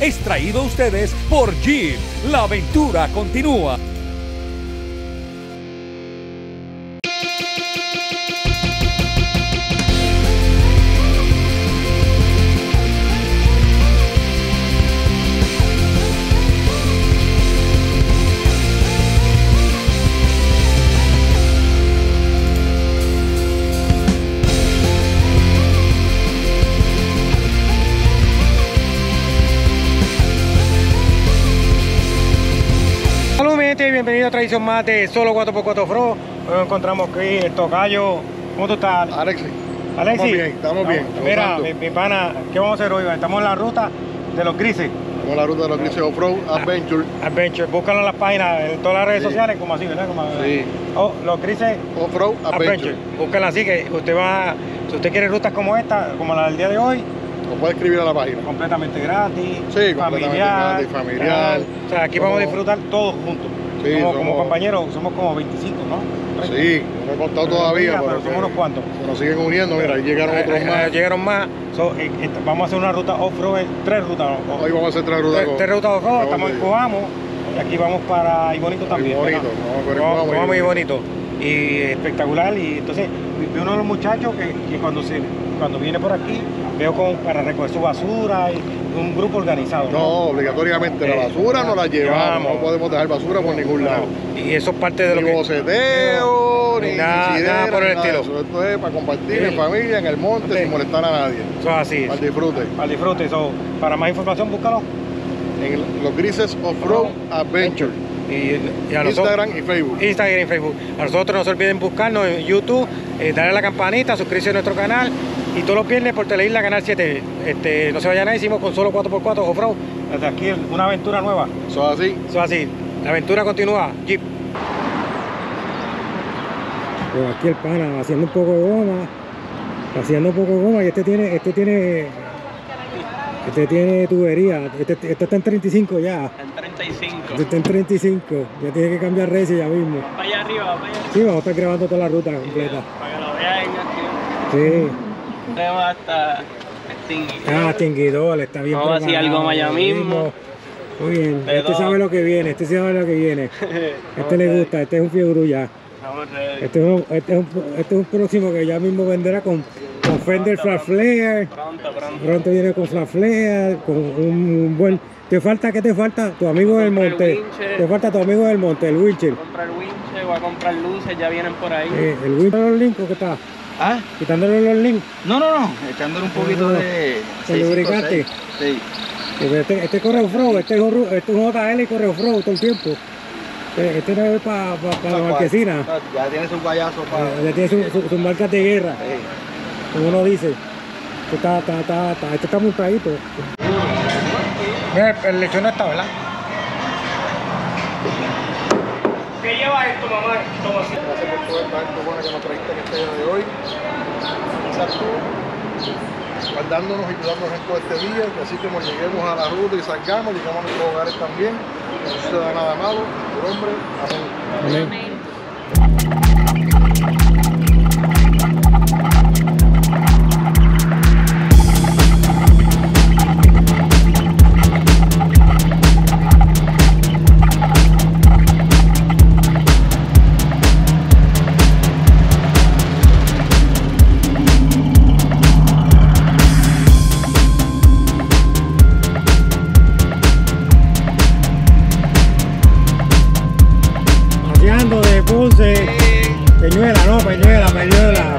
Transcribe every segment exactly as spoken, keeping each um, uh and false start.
es traído a ustedes por Jeep. La aventura continúa. Bienvenido a otra edición más de Solo cuatro por cuatro Off-Road. Hoy nos encontramos aquí el tocayo. ¿Cómo tú estás, Alexi? Alexi. Estamos bien, estamos bien. Mira, mi, mi pana, ¿qué vamos a hacer hoy? Estamos en la ruta de los grises. Estamos en la ruta de los grises Off-Road Adventure. Adventure. Búscalo en las páginas, en todas las redes Sí. sociales, como así, ¿verdad? Como, Sí. Oh, los grises Off-Road Adventure. Adventure. Búscalo así, que usted va, si usted quiere rutas como esta, como la del día de hoy, Lo puede escribir a la página. completamente gratis, Sí, completamente gratis, familiar. O sea, aquí vamos a disfrutar todos juntos. Sí, como, somos- como compañeros, somos como veinticinco, ¿no? Sí, no he contado todavía, pero, pero, somos que unos cuantos. se nos siguen uniendo. Mira, ahí llegaron Eh, otros eh, más. Llegaron más. So, eh, eh, vamos a hacer una ruta off-road, tres rutas. o- Hoy vamos a hacer tres rutas. tres, con- tres rutas off-road, con- estamos en Coamo y aquí vamos para Ibonito también. Ibonito, ¿verdad? vamos por Coamo, Coamo y Coamo y Ibonito. Ibonito. Y espectacular. Y entonces, vi uno de los muchachos que, que cuando se cuando viene por aquí, veo con, para recoger su basura y un grupo organizado. No, obligatoriamente. La Eh, basura no la llevamos. llevamos. No podemos dejar basura por ningún lado. Y eso es parte de lo Ni que... boceteo, Ni ni nada- incidentes, nada por el ni nada de estilo. eso. Esto es para compartir Sí. en familia, en el monte, Sí. sin molestar a nadie. Eso es así. Para el disfrute. Al disfrute. So, para más información, búscalo. En los grises Off-Road Adventure. Y, y a nosotros, Instagram y Facebook. Instagram y Facebook. A nosotros no se olviden buscarnos en YouTube, eh, darle a la campanita, suscribirse a nuestro canal. Y todos los viernes por Teleisla Canal siete. Este, no se vayan a hicimos con solo cuatro por cuatro Off-Road. Desde aquí una aventura nueva. Eso es así. Eso es así. La aventura continúa. Jeep. Pues aquí el pana haciendo un poco de goma. Haciendo un poco de goma. Y este tiene, este tiene. Este tiene tubería. Este, este está en treinta y cinco ya. En treinta y cinco. Este está en treinta y cinco. Ya tiene que cambiar recio ya mismo. Para allá arriba, para allá arriba. Sí, vamos a estar grabando toda la ruta completa. Para que lo vean aquí. Sí. Tenemos hasta extinguidor. Ah, extinguidor, está bien. Vamos a hacer algo allá mismo. Muy bien. De Este todo. sabe lo que viene, este sabe lo que viene. Este le gusta, este es un fiebre ya. Estamos ready. Este es un, este es un, este es un próximo que ya mismo vendrá con, con Fender Flat Flare. Pronto, pronto. Pronto viene con Flat Flare, con un buen... ¿Te falta? ¿Qué te falta? Tu amigo del Comprar el monte. winche. Te falta tu amigo del monte, el Winchell. Voy a comprar winche, voy a comprar luces, ya vienen por ahí. Eh, el Winchell los links, ¿qué está? Ah, Quitándole los links. no, no, no, echándole un poquito No, no. de ¿De lubricante? Sí. Este, este corre off-road, este es un, ru- este es un J L y corre off-road todo el tiempo. Este, este no es para pa, pa la marquesina. Ya tiene su guayazo para. Eh, Ya tiene sus su, sus marcas de guerra, Sí. como uno dice. Este está, está, está, está, este está montadito. Mira, el lechón no está, ¿verdad? ¿Qué lleva esto, mamá? Toma así. Gracias por toda esta gente buena que nos trajiste en este día de hoy. Quizás tú, guardándonos y cuidándonos en todo este día, que así como lleguemos a la ruta y salgamos, llegamos a nuestros hogares también. No suceda nada malo. Por hombre, amén. Amén. Paseando de Ponce, Peñuela, no, Peñuela, Peñuela.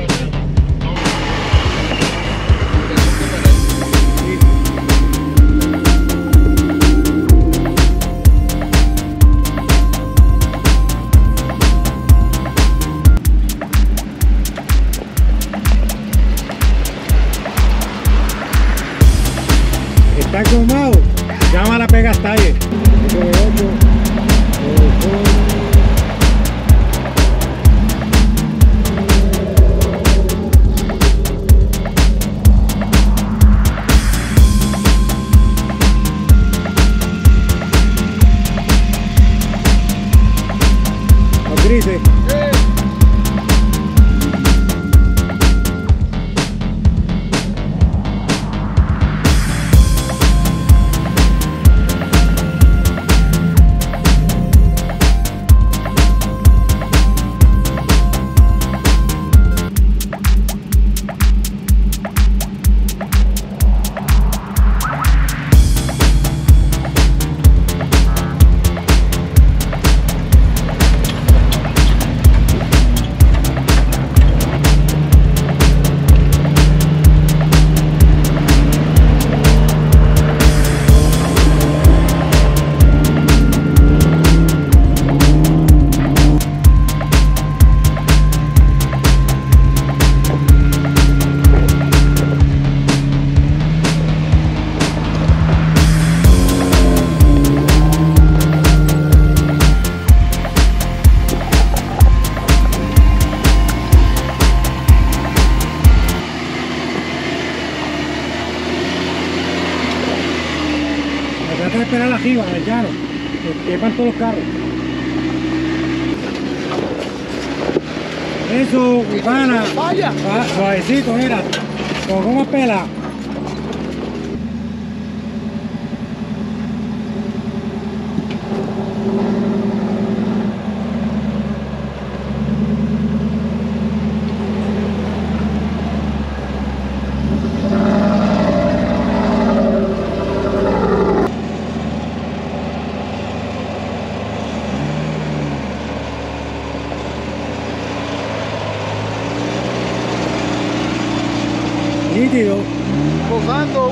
Está comado, llama a la Pega Talle. Los grises. que esperar arriba, en el llano, que quepan todos los carros. Eso, mi pana. Vaya. Va, suavecito, mira. Con goma pela. Nítido. Posando.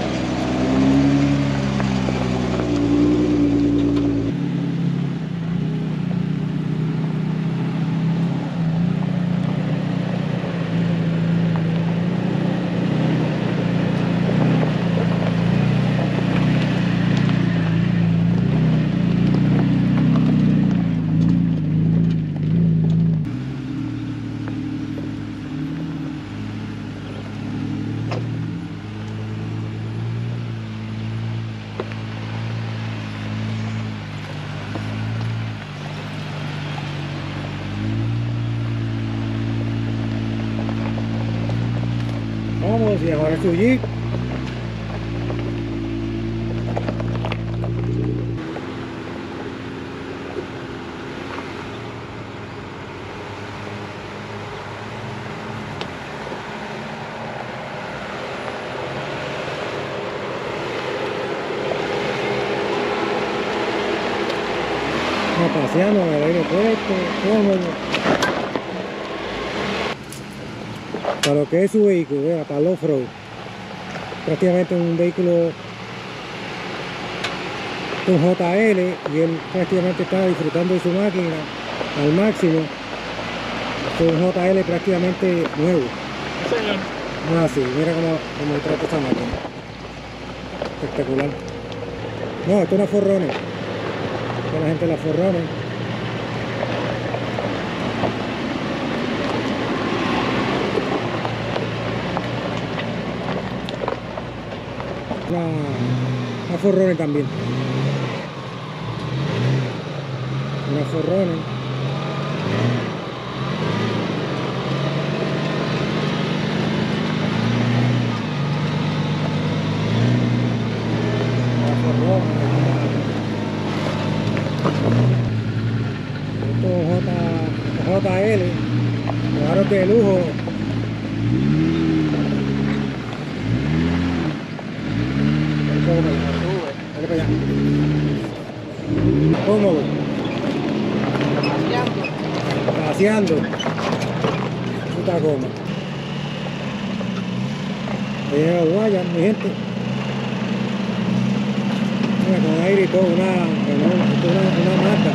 Vamos, y ahora su Jeep. Vamos paseando en el aeropuerto, cómodo. Para lo que es su vehículo, vea, para el off-road, prácticamente un vehículo con J L y él prácticamente está disfrutando de su máquina al máximo. Es un J L prácticamente nuevo. Señor. Ah, sí, mira cómo, cómo trata esta máquina. Espectacular. No, esto es una Forerunner. Esta es la gente de la Forerunner. Una, una Forerunner también. Una Forerunner. Una Forerunner. Esto es J, J L. Los de lujo. Dale para allá. Cómodo. Paseando. Puta goma. Ahí llega el Guayan, mi gente. Mira, con aire y todo, una, una, una, una marca.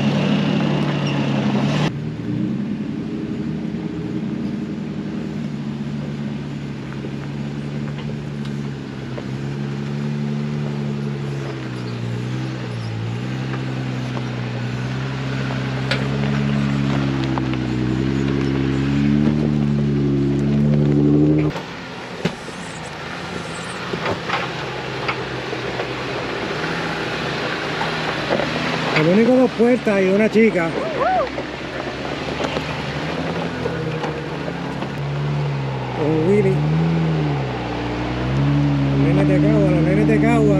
El único dos puertas y una chica. Con Willy. Los nenes de Cagua, los nenes de Cagua.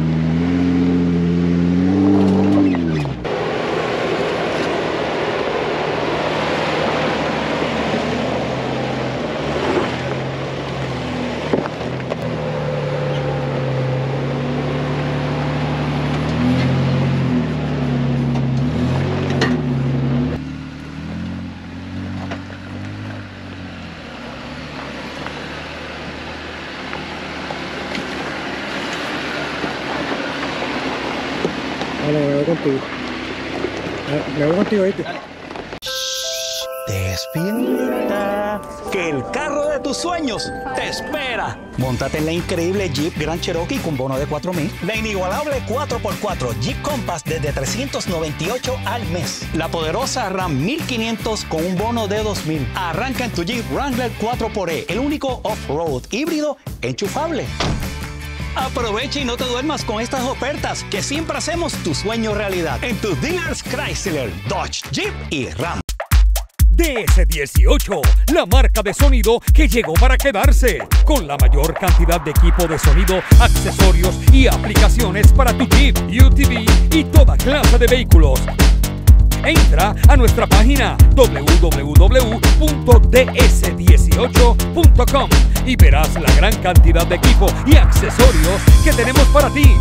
Vale, me voy contigo. Me voy contigo, ¿viste? Despierta, que el carro de tus sueños te espera. Móntate en la increíble Jeep Grand Cherokee con bono de cuatro mil. La inigualable cuatro por cuatro Jeep Compass desde trescientos noventa y ocho al mes. La poderosa Ram mil quinientos con un bono de dos mil. Arranca en tu Jeep Wrangler cuatro por E, el único off-road híbrido enchufable. Aprovecha y no te duermas con estas ofertas que siempre hacemos tu sueño realidad en tus dealers Chrysler, Dodge, Jeep y Ram. D S dieciocho, la marca de sonido que llegó para quedarse, con la mayor cantidad de equipo de sonido, accesorios y aplicaciones para tu Jeep, U T V y toda clase de vehículos. Entra a nuestra página doble u doble u doble u punto d s dieciocho punto com y verás la gran cantidad de equipo y accesorios que tenemos para ti.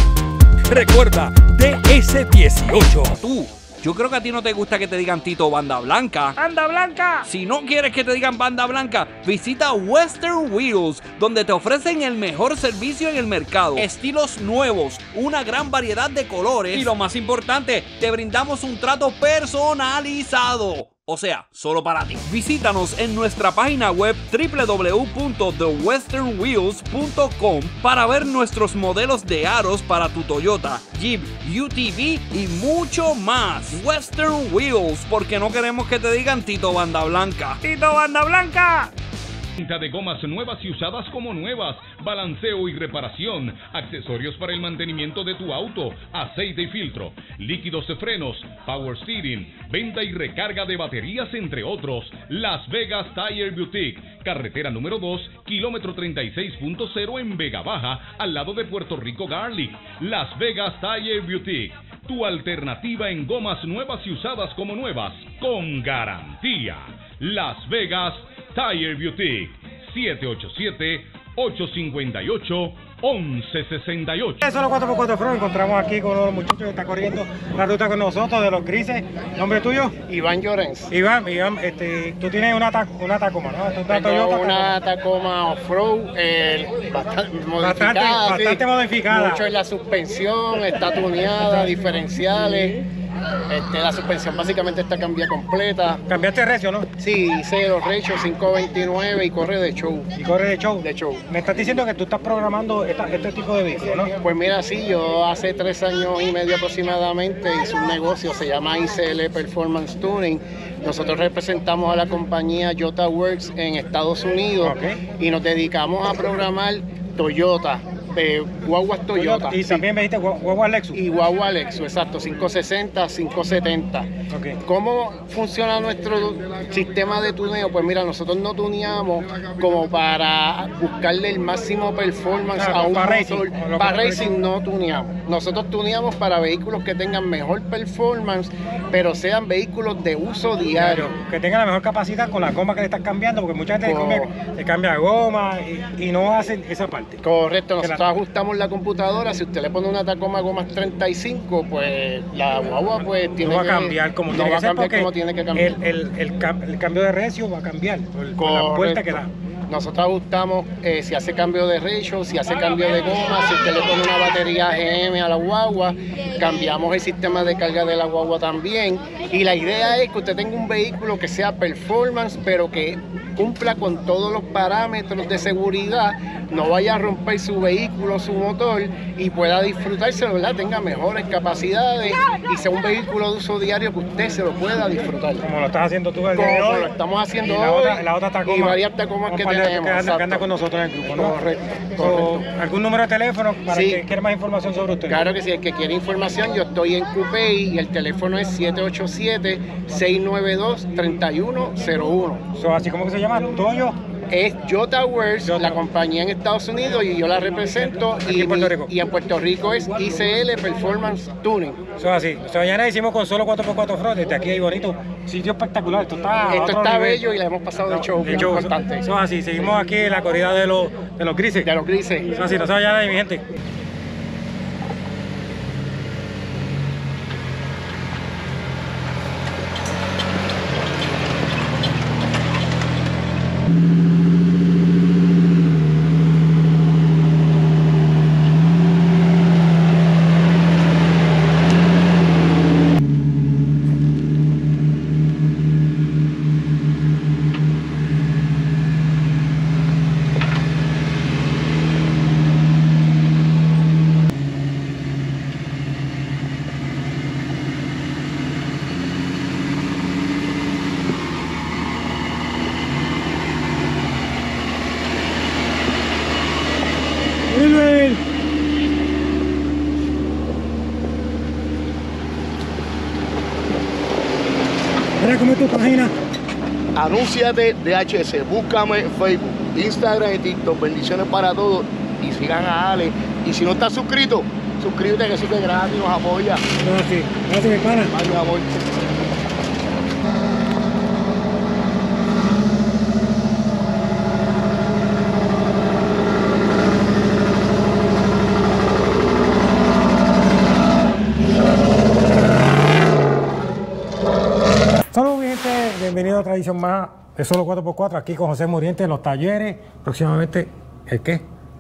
Recuerda, D S dieciocho. Tú, yo creo que a ti no te gusta que te digan Tito Banda Blanca. ¡Anda Blanca! Si no quieres que te digan Banda Blanca, visita Western Wheels, donde te ofrecen el mejor servicio en el mercado. Estilos nuevos, una gran variedad de colores y lo más importante, te brindamos un trato personalizado. O sea, solo para ti. Visítanos en nuestra página web doble u doble u doble u punto the western wheels punto com para ver nuestros modelos de aros para tu Toyota, Jeep, U T V y mucho más. Western Wheels, porque no queremos que te digan Tito Banda Blanca. ¡Tito Banda Blanca! Venta de gomas nuevas y usadas como nuevas, balanceo y reparación, accesorios para el mantenimiento de tu auto, aceite y filtro, líquidos de frenos, power steering, venta y recarga de baterías, entre otros. Las Vegas Tire Boutique, carretera número dos, kilómetro treinta y seis punto cero en Vega Baja, al lado de Puerto Rico Garlic. Las Vegas Tire Boutique, tu alternativa en gomas nuevas y usadas como nuevas, con garantía. Las Vegas Tire Boutique, siete ocho siete, ocho cinco ocho, once seis ocho. Eso es los cuatro por cuatro Pro. Encontramos aquí con uno de los muchachos que está corriendo la ruta con nosotros, de los grises. ¿Nombre tuyo? Iván Llorens. Iván, Iván, este, tú tienes una, una Tacoma, ¿no? ¿Tú Tengo Toyota, una Tacoma Off-Road, eh, bastante modificada. Bastante, bastante sí. modificada. Mucho en la suspensión, está tuneada, diferenciales. Este, la suspensión básicamente está cambiada completa. ¿Cambiaste de recio, no? Sí, hice los rechos cinco veintinueve y corre de show. ¿Y corre de show? De show. Me estás diciendo que tú estás programando esta, este tipo de vehículos, ¿no? Pues mira, sí, yo hace tres años y medio aproximadamente hice un negocio, se llama I C L Performance Tuning. Nosotros representamos a la compañía Jota Works en Estados Unidos, okay, y nos dedicamos a programar Toyota. Eh, guaguas Toyota. Y también me dijiste guaguas Lexus. Y guaguas Lexus, exacto, quinientos sesenta, quinientos setenta. Okay. ¿Cómo funciona nuestro sistema de tuneo? Pues mira, nosotros no tuneamos como para buscarle el máximo performance ah, a un para motor. Racing, para racing no tuneamos. Nosotros tuneamos para vehículos que tengan mejor performance, pero sean vehículos de uso diario. Claro, que tengan la mejor capacidad con la goma que le estás cambiando, porque mucha gente oh. le, cambia, le cambia goma y, y no hacen esa parte. Correcto, nosotros ajustamos la computadora. Si usted le pone una Tacoma gomas treinta y cinco, pues la guagua pues tiene no va que a cambiar como no tiene va que a cambiar ser, como tiene que cambiar. El, el, el, el cambio de recio va a cambiar por, por la vuelta que da. Nosotros ajustamos eh, si hace cambio de ratio, si hace cambio de goma, si usted le pone una batería G M a la guagua, cambiamos el sistema de carga de la guagua también. Y la idea es que usted tenga un vehículo que sea performance, pero que cumpla con todos los parámetros de seguridad, no vaya a romper su vehículo, su motor, y pueda disfrutárselo, ¿verdad? Tenga mejores capacidades y sea un vehículo de uso diario que usted se lo pueda disfrutar. Como lo estás haciendo tú el día de hoy. Como lo estamos haciendo y la hoy. Otra, la otra Tacoma, y varias Tacomas que tenemos. Que anda, que anda con nosotros en el grupo, ¿no? Correcto. So, ¿algún número de teléfono para sí. que quiera más información sobre usted? Claro que sí, el que quiere información, yo estoy en Coupey y el teléfono es siete ocho siete, seis nueve dos, tres uno cero uno. So, ¿así cómo que se llama? ¿Toyo? Es Jota Works, la compañía en Estados Unidos, y yo la represento. Y en Puerto Rico. Y en Puerto Rico es I C L Performance Tuning. Eso es así. O sea, mañana hicimos con solo cuatro por cuatro Pro. Desde aquí hay bonito. Sitio espectacular. Esto está, Esto está nivel. bello y le hemos pasado de show. De show. Importante. Eso es así. Seguimos aquí en la corrida de los, de los grises. De los grises. Eso es así. No se vayan ahí, mi gente. Ahora, ¿cómo es tu página? Anúnciate D H S, búscame en Facebook, Instagram y TikTok. Bendiciones para todos y sigan a Ale. Y si no estás suscrito, suscríbete, que eso es gratis, nos apoya. No, sí. Gracias, mi pana. Ay, mi amor. Saludos, mi gente. Bienvenido a otra edición más de Solo cuatro por cuatro, aquí con José Muriente en los talleres. Próximamente, ¿el qué?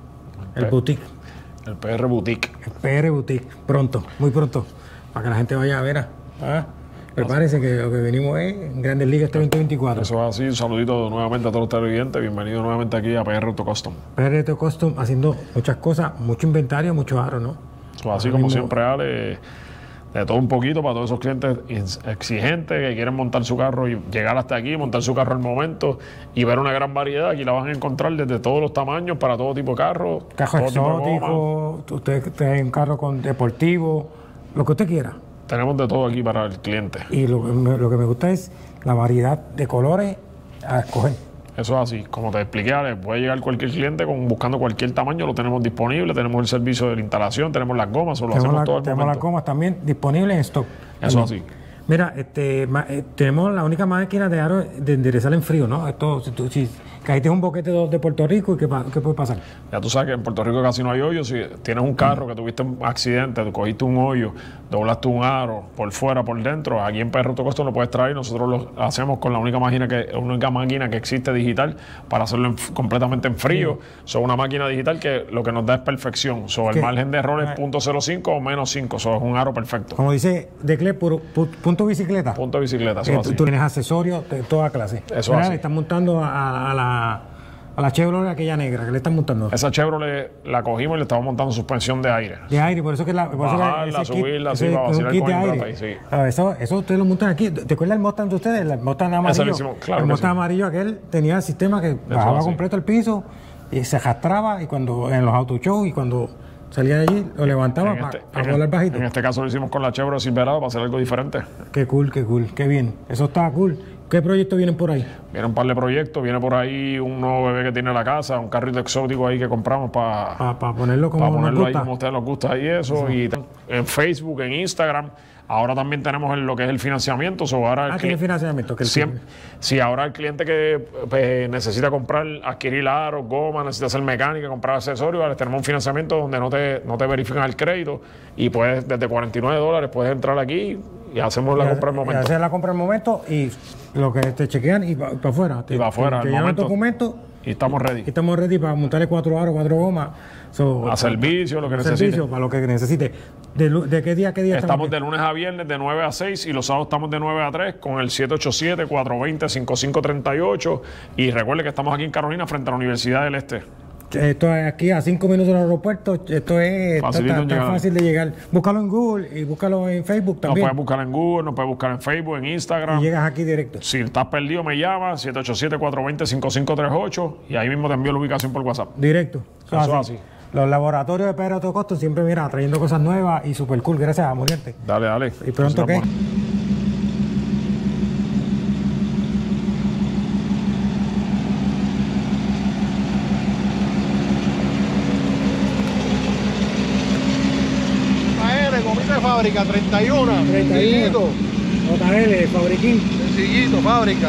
El boutique. El P R Boutique. El P R Boutique. Pronto, muy pronto. Para que la gente vaya a ver. ¿Ah? Prepárense que lo que venimos es en Grandes Ligas este veinte veinticuatro. Eso es así. Un saludito nuevamente a todos los televidentes. Bienvenido nuevamente aquí a P R Auto Custom. P R Auto Custom haciendo muchas cosas, mucho inventario, mucho aro, ¿no? Eso es así, como siempre, Ale. De todo un poquito para todos esos clientes exigentes que quieren montar su carro y llegar hasta aquí, montar su carro al momento y ver una gran variedad. Aquí la van a encontrar desde todos los tamaños, para todo tipo de carro. Carro exótico, usted tiene un carro con deportivo, lo que usted quiera. Tenemos de todo aquí para el cliente. Y lo, lo que me gusta es la variedad de colores a escoger. Eso es así. Como te expliqué, Ale, puede llegar cualquier cliente con, buscando cualquier tamaño, lo tenemos disponible, tenemos el servicio de la instalación, tenemos las gomas, o lo tenemos hacemos la, todo el Tenemos momento. las gomas también disponibles en stock. Eso es así. Mira, este, ma, eh, tenemos la única máquina de aro de enderezar en frío, ¿no? Esto, si, tú, si caíste un boquete de, de Puerto Rico, ¿qué, ¿qué puede pasar? Ya tú sabes que en Puerto Rico casi no hay hoyos. Si tienes un carro que tuviste un accidente, tú cogiste un hoyo, doblaste un aro por fuera, por dentro, aquí en P R Auto Custom lo puedes traer. Nosotros lo hacemos con la única máquina que, única máquina que existe digital para hacerlo en, completamente en frío. Sí. Son una máquina digital que lo que nos da es perfección. So, el margen de error es punto cero cinco o menos cinco. So, es un aro perfecto. Como dice Declé, puro, pu, punto bicicleta. Punto bicicleta. Eh, tú, tú tienes accesorios de toda clase. Eso Mira, así. le están montando a, a la a la Chevrolet aquella negra que le están montando. Esa Chevrolet la cogimos y le estamos montando suspensión de aire. De aire, por eso que la... Por Bajarla, eso que subirla, kit, así, para vacilar kit con de el aire. brazo ahí, sí. Ah, eso, eso ustedes lo montan aquí. ¿Te acuerdas el Mustang de ustedes? El Mustang amarillo. Hicimos, claro el Mustang sí. amarillo aquel tenía el sistema que bajaba completo el piso y se arrastraba y cuando en los auto shows y cuando salía de allí lo levantaba para este, pa volar bajito. En este caso lo hicimos con la Chevrolet Silverado para hacer algo diferente. Qué cool, qué cool, qué bien. Eso está cool. ¿Qué proyectos vienen por ahí? Viene un par de proyectos. Viene por ahí un nuevo bebé que tiene la casa, un carrito exótico ahí que compramos para pa, pa ponerlo como, pa ponerlo nos ahí gusta. como a ustedes les gusta y eso. Sí. Y en Facebook, en Instagram. Ahora también tenemos lo que es el financiamiento. So ahora ah, el ¿tiene financiamiento? Que el siempre, sí, ahora el cliente que pues, necesita comprar, adquirir aros, goma, necesita hacer mecánica, comprar accesorios, ahora tenemos un financiamiento donde no te, no te verifican el crédito y puedes, desde cuarenta y nueve dólares, puedes entrar aquí y hacemos la y compra al momento. Y hacer la compra al momento y lo que te chequean y para pa afuera. Y para afuera, te, te al momento. Documento, y estamos ready. Y estamos ready para montarle cuatro aros, cuatro gomas. So, a servicio, lo que necesite. Servicio, para lo que necesite. ¿De, de qué día a qué día estamos? Estamos de lunes a viernes de nueve a seis y los sábados estamos de nueve a tres con el siete ocho siete, cuatro dos cero, cinco cinco tres ocho. Y recuerde que estamos aquí en Carolina frente a la Universidad del Este. Esto es aquí a cinco minutos del aeropuerto. Esto es tan fácil de llegar. Búscalo en Google y búscalo en Facebook también. Nos puedes buscar en Google, nos puedes buscar en Facebook, en Instagram. Y llegas aquí directo. Si estás perdido, me llamas siete ocho siete, cuatro dos cero, cinco cinco tres ocho y ahí mismo te envío la ubicación por WhatsApp. Directo. Eso es así. Los laboratorios de P R Auto Custom siempre, mira, trayendo cosas nuevas y super cool. Gracias a Muriente. Dale, dale. ¿Y pronto qué? De fábrica, treinta y uno. treinta y uno. J L, fabriquín. Sencillito, fábrica.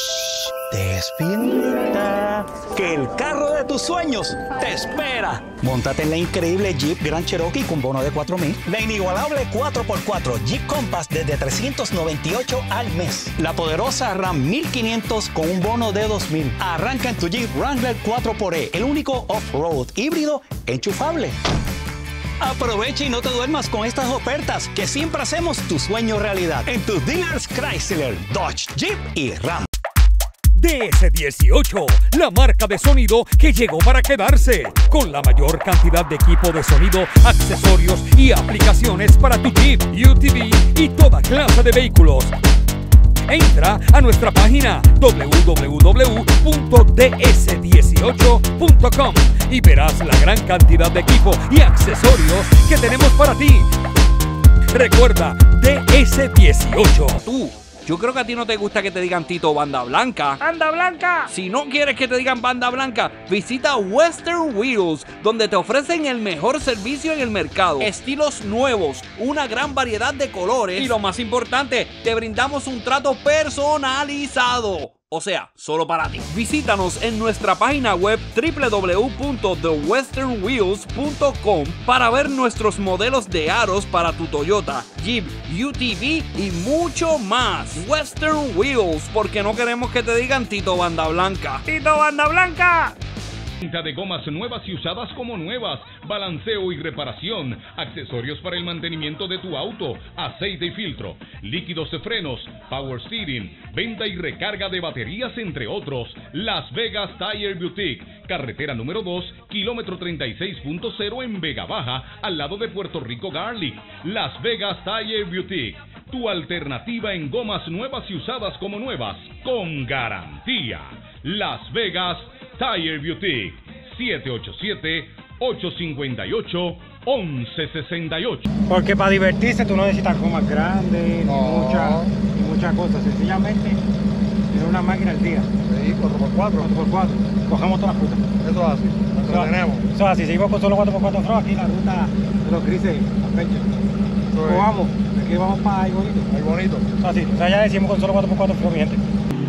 Despierta, que el carro de tus sueños te espera. Móntate en la increíble Jeep Grand Cherokee con bono de cuatro mil. La inigualable cuatro por cuatro Jeep Compass desde trescientos noventa y ocho al mes. La poderosa Ram mil quinientos con un bono de dos mil. Arranca en tu Jeep Wrangler cuatro por E, el único off-road híbrido enchufable. Aprovecha y no te duermas con estas ofertas que siempre hacemos tu sueño realidad en tus dealers Chrysler, Dodge, Jeep y Ram. D S dieciocho, la marca de sonido que llegó para quedarse, con la mayor cantidad de equipo de sonido, accesorios y aplicaciones para tu Jeep, U T V y toda clase de vehículos. Entra a nuestra página doble u doble u doble u punto d s dieciocho punto com y verás la gran cantidad de equipo y accesorios que tenemos para ti. Recuerda, D S dieciocho. Tú Yo creo que a ti no te gusta que te digan Tito Banda Blanca. ¡Banda Blanca! Si no quieres que te digan Banda Blanca, visita Western Wheels, donde te ofrecen el mejor servicio en el mercado. Estilos nuevos, una gran variedad de colores y lo más importante, te brindamos un trato personalizado. O sea, solo para ti. Visítanos en nuestra página web w w w punto the western wheels punto com para ver nuestros modelos de aros para tu Toyota, Jeep, U T V y mucho más. Western Wheels, porque no queremos que te digan Tito Banda Blanca. ¡Tito Banda Blanca! Venta de gomas nuevas y usadas como nuevas, balanceo y reparación, accesorios para el mantenimiento de tu auto, aceite y filtro, líquidos de frenos, power steering, venta y recarga de baterías, entre otros. Las Vegas Tire Boutique, carretera número dos, kilómetro treinta y seis punto cero en Vega Baja, al lado de Puerto Rico Garlic. Las Vegas Tire Boutique, tu alternativa en gomas nuevas y usadas como nuevas, con garantía. Las Vegas Tire Boutique, siete ocho siete, ocho cinco ocho, uno uno seis ocho. Porque para divertirse tú no necesitas gomas grandes, No. ni muchas ni muchas cosas. Sencillamente es una máquina al día. Sí, cuatro por cuatro. cuatro por cuatro. Cogemos todas las rutas. Eso es así, lo Eso es- tenemos. Eso es así. Seguimos con solo cuatro por cuatro Pro aquí la ruta de los grises. Eso es. Vamos, aquí vamos para ahí bonito. Muy bonito. Eso es así. O sea, ya decimos con solo cuatro por cuatro Pro, mi gente.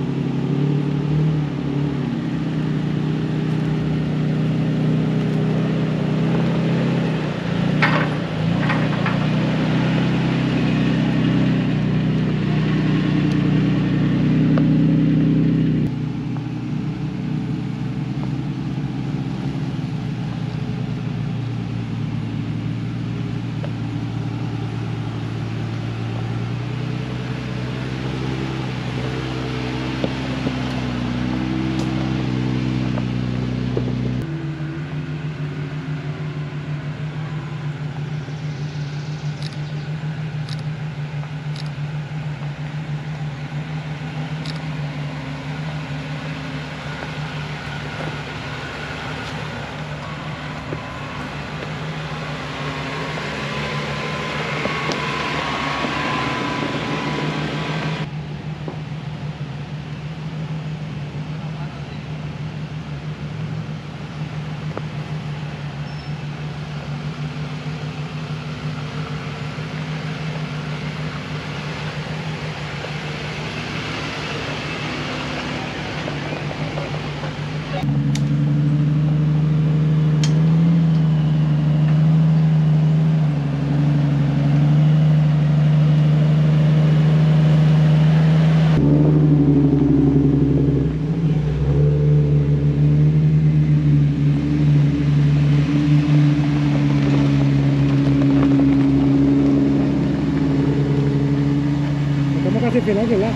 Estamos casi al final, ¿verdad?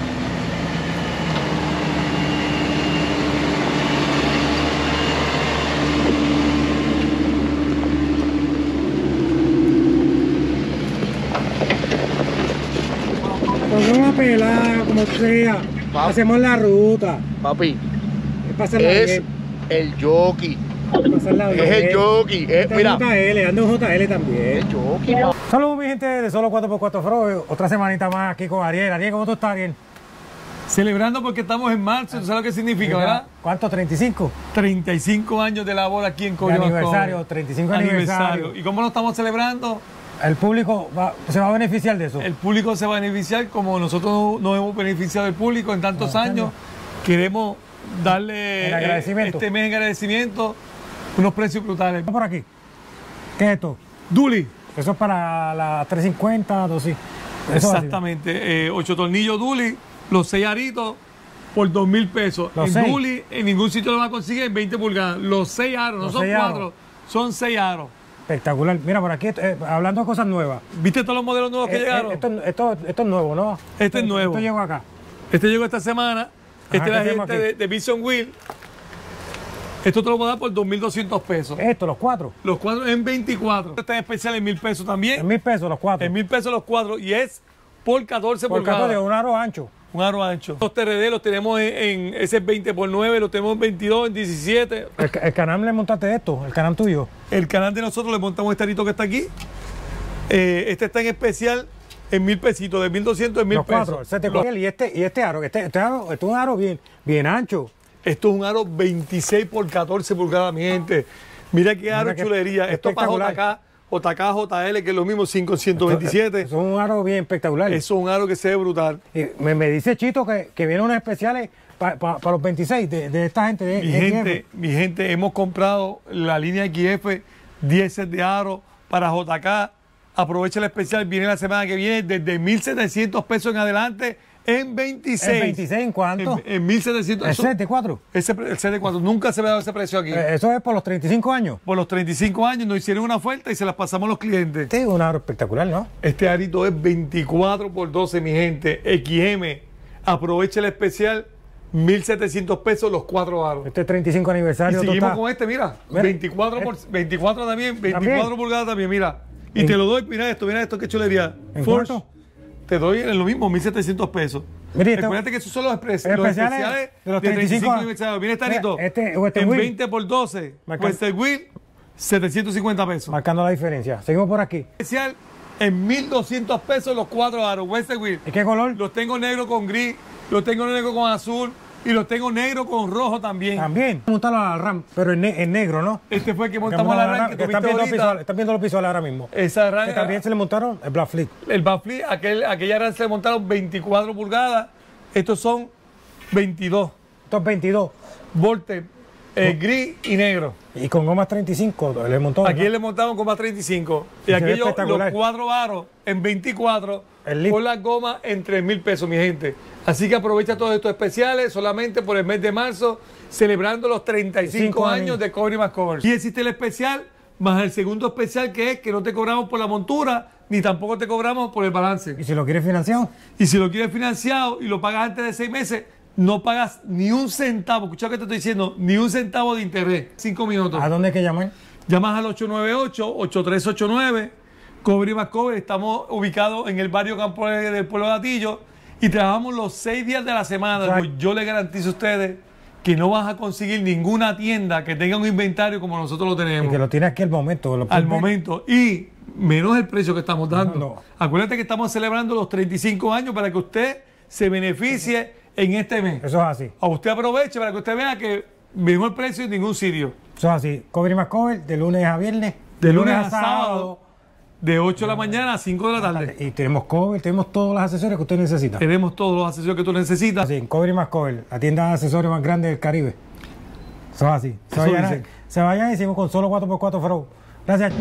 Nos vamos a pelar, como sea. Va. Hacemos la ruta. Papi, Es pasarla es bien. el jockey. Pasarla bien. Es el jockey. Eh, Este mira, es J L, anda un J L también. el jockey. pa- Saludos mi gente de Solo cuatro por cuatro Pro, otra semanita más aquí con Ariel. Ariel, ¿cómo tú estás, Ariel? Celebrando porque estamos en marzo, ¿tú sabes lo que significa, verdad? ¿Cuánto? ¿treinta y cinco? treinta y cinco años de labor aquí en De Coyoacán. aniversario, treinta y cinco aniversario. ¿Y cómo lo estamos celebrando? El público va- se va a beneficiar de eso. El público se va a beneficiar como nosotros nos hemos beneficiado del público en tantos Ah, años. Queremos darle El agradecimiento. eh, este mes en agradecimiento unos precios brutales. Vamos por aquí. ¿Qué es esto? Duli, Eso es para la trescientos cincuenta, dos sí. Eso así. exactamente. Eh, ocho tornillos Duli, los seis aritos por dos mil pesos. Los en seis. Duli, en ningún sitio lo va a conseguir en veinte pulgadas. Los seis aros, no Los son seis cuatro, aros. son seis aros. Espectacular. Mira, por aquí, eh, hablando de cosas nuevas. ¿Viste todos los modelos nuevos que Eh, eh, llegaron? esto, esto, esto es nuevo, ¿no? Este es Esto- nuevo. Esto llegó acá. Este llegó esta semana. Este ¿qué es la tenemos gente aquí? de, de Vision Wheel. Esto te lo voy a dar por dos mil doscientos pesos. Esto, los cuatro. Los cuatro en veinticuatro. Está en especial en mil pesos también. En mil pesos, los cuatro. En mil pesos los cuatro. Y es por catorce Por pulgadas. catorce, un aro ancho. Un aro ancho. Los T R D los tenemos en, en ese veinte por nueve, los tenemos en veintidós, en diecisiete. El, ca- el canal le montaste esto, el canal tuyo. El canal de nosotros le montamos este arito que está aquí. Eh, este está en especial en mil pesitos, de mil doscientos en mil Los pesos. cuatro, se te coge. Y este, y este aro, este, este aro, este es un aro bien, bien ancho. Esto es un aro veintiséis por catorce pulgadas, mi gente. Mira qué aro qué chulería. Esto para J K, J K, J L, que es lo mismo, cinco ciento veintisiete. Eso es un aro bien espectacular. Eso es un aro que se ve brutal. Y me, me dice Chito que, que vienen unos especiales para pa, pa los veintiséis de, de esta gente. De, mi, de gente mi gente, hemos comprado la línea X F, diez sets de aro para J K. Aprovecha el especial, viene la semana que viene desde mil setecientos pesos en adelante. En veintiséis. ¿En veintiséis en cuánto? En, en mil setecientos. ¿El set de cuatro? Ese, el set de cuatro. Nunca se me ha dado ese precio aquí. Eh, ¿Eso es por los treinta y cinco años? Por los treinta y cinco años nos hicieron una oferta y se las pasamos a los clientes. Este es un aro espectacular, ¿no? Este arito es veinticuatro por doce, mi gente. X M. Aprovecha el especial. mil setecientos pesos los cuatro aros. Este es treinta y cinco aniversario. Y seguimos total. con este, mira. mira veinticuatro, por, veinticuatro también. veinticuatro ¿También? Pulgadas también, mira. Y ¿En? te lo doy, mira esto, mira esto, qué chulería. ¿En Force, cuánto? Te doy en lo mismo, mil setecientos pesos. Mira, recuerda que esos son los, expres, especiales, los especiales de los treinta y cinco aniversarios. Mira este arito. Este, este en wheel. veinte por doce. Western Wheel, setecientos cincuenta pesos. Marcando la diferencia. Seguimos por aquí. Especial en mil doscientos pesos los cuatro aros. Western Wheel. ¿Y qué color? Los tengo negro con gris, los tengo negro con azul. Y los tengo negro con rojo también. También. Montarlo al RAM, pero en, ne en negro, ¿no? Este fue el que montamos la RAM. Que que están, viendo visual, están viendo los visuales ahora mismo. Esa RAM. Que también se le montaron el Black Fleet. El Black Fleet, aquel, aquella RAM se le montaron veinticuatro pulgadas. Estos son veintidós. Estos veintidós. Volte, eh, gris y negro. Y con gomas treinta y cinco le montó. Aquí ¿no? le montaron gomas treinta y cinco. Y, y aquellos, los cuatro aros en veinticuatro. Con las gomas en tres mil pesos, mi gente. Así que aprovecha todos estos especiales solamente por el mes de marzo, celebrando los treinta y cinco años de Cover y más Cover. Y existe el especial, más el segundo especial, que es que no te cobramos por la montura, ni tampoco te cobramos por el balance. ¿Y si lo quieres financiado? Y si lo quieres financiado y lo pagas antes de seis meses, no pagas ni un centavo. Escucha lo que te estoy diciendo, ni un centavo de interés. Cinco minutos. ¿A dónde hay que llamar? Llamas al ocho nueve ocho, ocho tres ocho nueve. Cover y más Cover. Estamos ubicados en el barrio Campo del Pueblo de Atillo y trabajamos los seis días de la semana. Pues yo les garantizo a ustedes que no vas a conseguir ninguna tienda que tenga un inventario como nosotros lo tenemos. Y que lo tienes aquí al momento. Lo al momento. Y menos el precio que estamos dando. No, no. Acuérdate que estamos celebrando los treinta y cinco años para que usted se beneficie en este mes. Eso es así. A usted aproveche para que usted vea que mejor precio en ningún sitio. Eso es así. Cover y más Cover de lunes a viernes. De, de lunes, lunes a sábado. sábado De ocho de la mañana a cinco de la tarde. Y tenemos cover, tenemos todos los accesorios que usted necesita. Tenemos todos los accesorios que tú necesitas. Sí, Cover y más Cover, la tienda de accesorios más grande del Caribe. Eso es así. Se Eso vayan, a, se vayan y seguimos con solo cuatro por cuatro Fro. Gracias.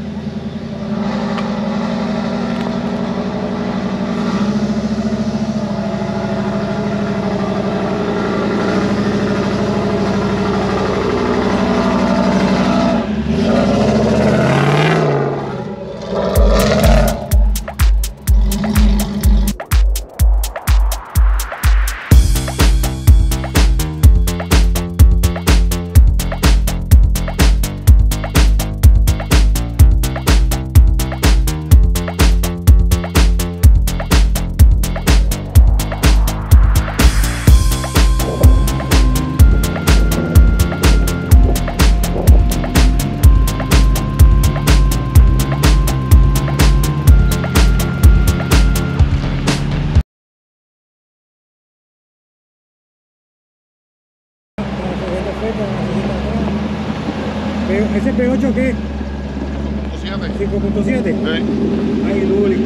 ¿Ese P ocho qué? cinco punto siete. Sí. Ay, Luli.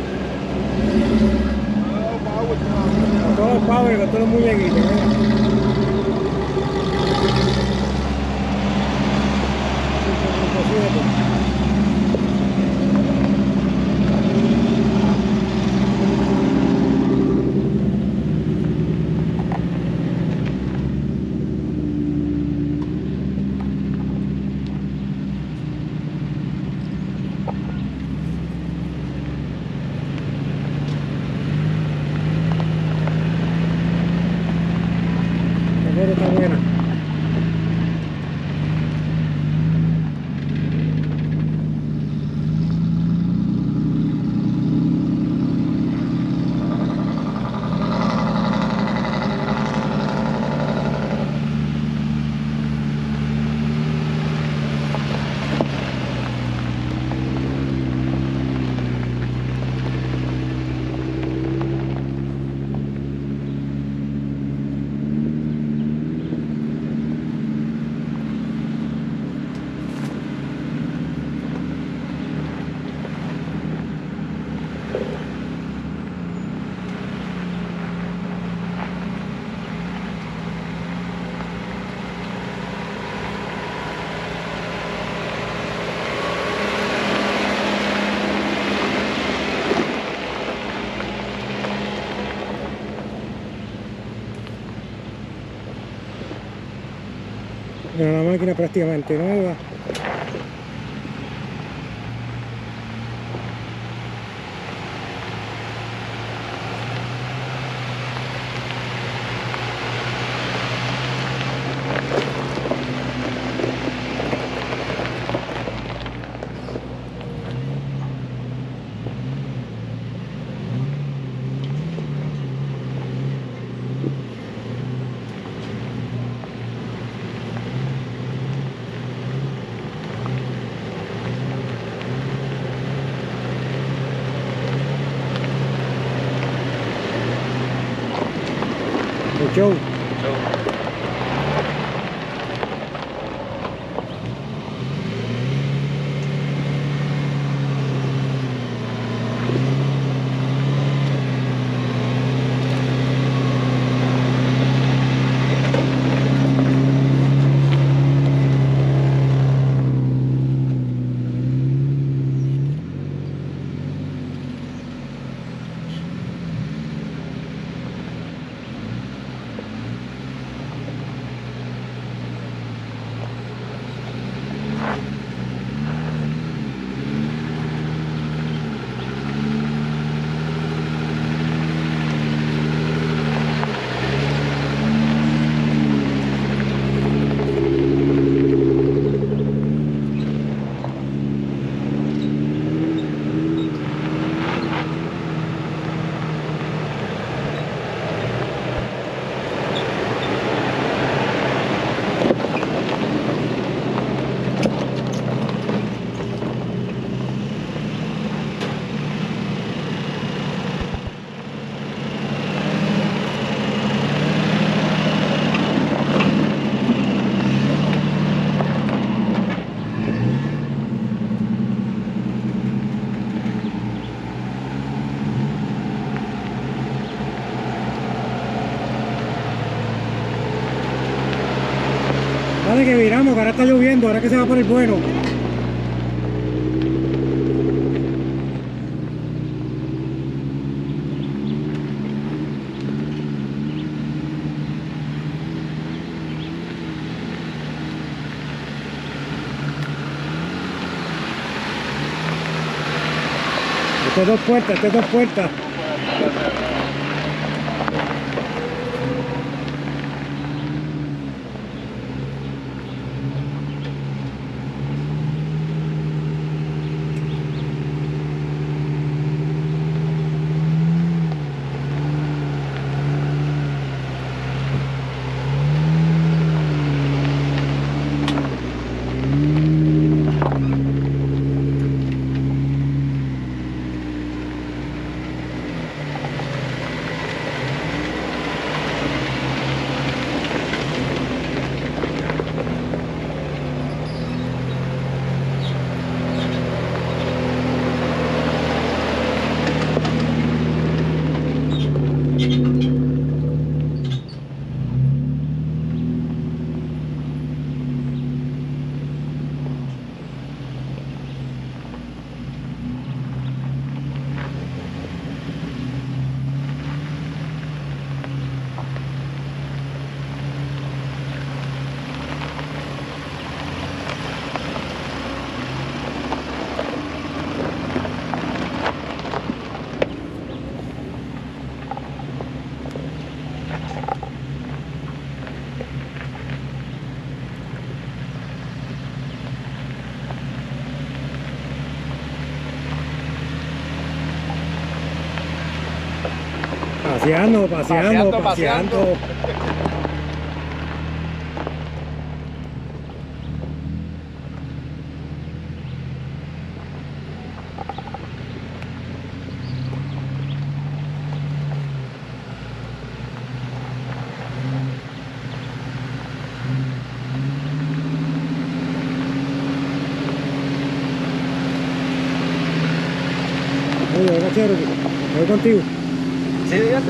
Con todos los power, con todos los muñequitos. ¿eh? cinco punto siete. Mira, la máquina prácticamente nueva. Show. Dale que viramos, que ahora está lloviendo, ahora que se va a poner bueno. Este es dos puertas, este es dos puertas. Paseando, paseando, paseando. paseando. Oye, gracias, voy contigo. Sí, dígate.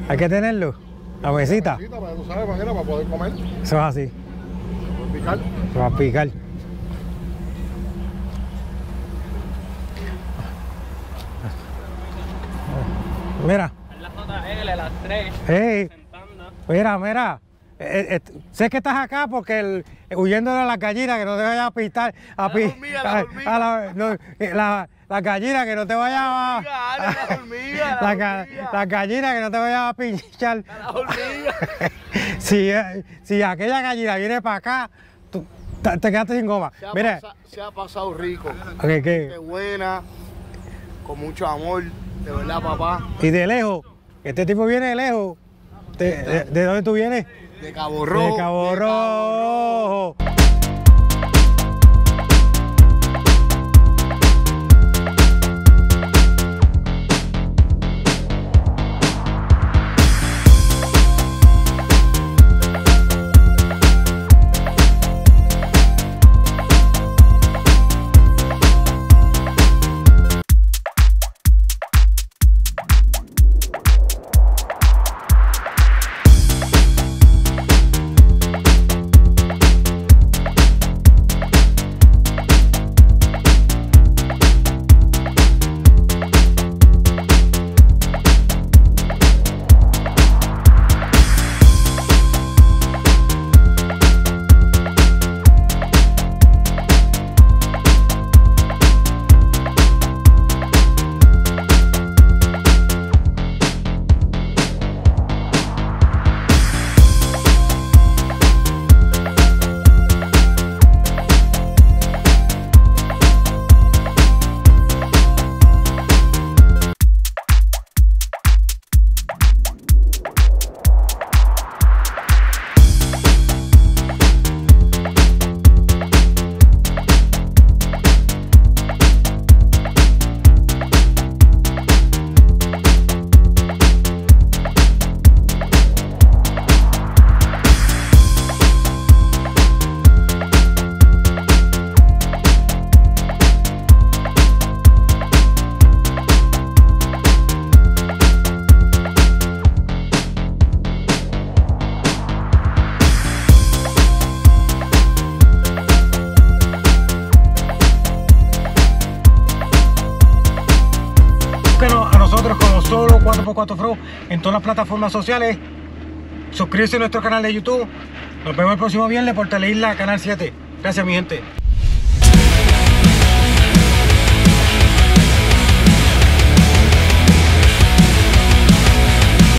Hay que tenerlo. La huesita. La para, tú sabes, manera para poder comer. Eso es así. Para picar. Se va a picar. Mira. La J L, las tres. Hey. Mira, mira. Eh, eh, sé que estás acá porque el, huyendo de la gallina que no te vaya a pistar a pi, hormiga, la hormiga. a la, no, la, la gallina que no te vaya a La hormiga, la, la hormiga. La gallina que no te vaya a pinchar. La hormiga. si, si aquella gallina viene para acá, tú te, te quedaste sin goma. Se ha, Mira. pasa, se ha pasado rico. Okay, ¿qué? Qué buena, con mucho amor, de verdad, papá. Y de lejos, este tipo viene de lejos. ¿De, de, de dónde tú vienes? De Cabo Rojo. De Cabo de Rojo. Cabo... Solo cuatro por cuatro Pro en todas las plataformas sociales. Suscríbete a nuestro canal de YouTube. Nos vemos el próximo viernes por Teleisla Canal siete. Gracias, mi gente.